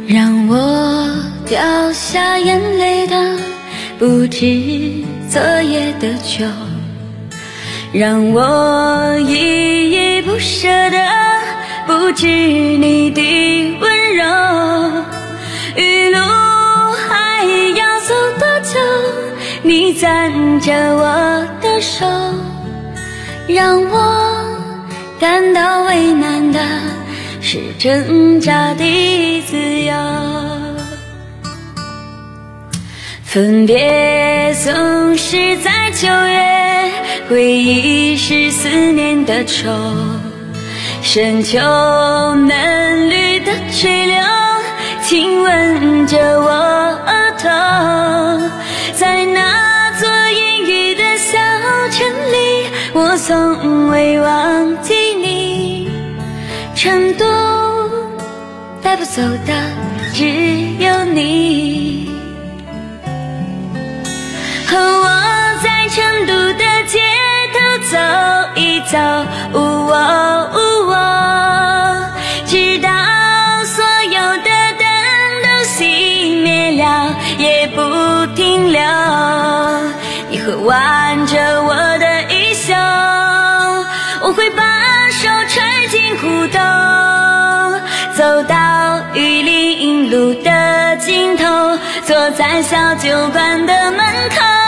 让我掉下眼泪的不止昨夜的酒，让我依依不舍的不止你的温柔。余路还要走多久，你攥着我的手，让我感到为难的是挣扎的自由。分别总是在9月，回忆是思念的愁，深秋嫩绿的垂柳亲吻着我额头，在那座阴雨的小城里，我从未忘记你。成都带不走的只有你，和我在成都的街头走一走，直到所有的灯都熄灭了也不停留。你会挽着我的衣袖，我会把手揣进裤兜，走到玉林路的尽头，坐在小酒馆的门口。